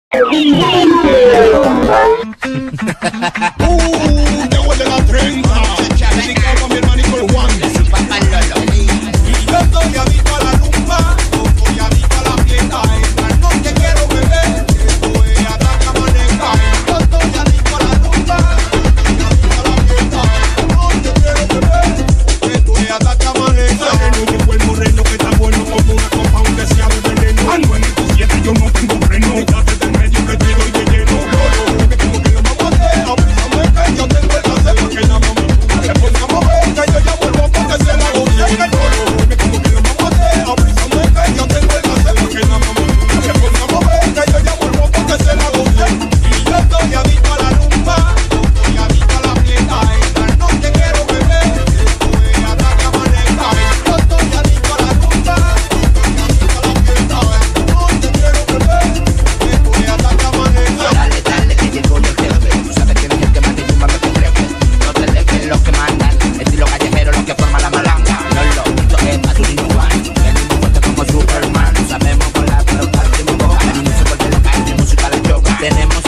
Te huele la 30. Dedicado a mi hermanito el Juan. De su papá Lolo. Y yo estoy adicto a la rumba, yo estoy adicto a la fiesta. Esta noche quiero beber, esto es Ataca Maneja. Yo estoy adicto a la rumba, yo estoy adicto a la fiesta. Esta noche quiero beber, esto es Ataca Maneja. Moreno, llegó el moreno que está bueno como una copa, aunque sea de veneno. Al 97 yo no tengo freno, quítate del medio que te doy de lleno. Lolo, como que lo vamos a hacer, avísame que yo tengo el placer porque la mami se ponga a mover, que yo ya vuelvo porque se la gocé en el lolo. Como que lo vamos a hacer, avísame que yo tengo el placer porque la mami se ponga a mover, que yo ya vuelvo porque se la gocé. Y yo estoy adicto a la rumba, yo estoy adicto a la fiesta. Esta noche quiero beber, esto es Ataca Maneja. Yo estoy adicto a la rumba, yo estoy adicto a la fiesta. Esta noche quiero beber, esto es Ataca Maneja. Dale, dale, que llegó el jefe. Tú sabes que es el que más te tumba, me te trepe. No te dejes los que mandan. Estilo callejero, los que forman la malanga. No lo quito, es pa' tu Juan. Venimos fuerte como Superman. Sabemos volar, pero partimos boca. Mi música vuelve loca, mi música la choca. Tenemos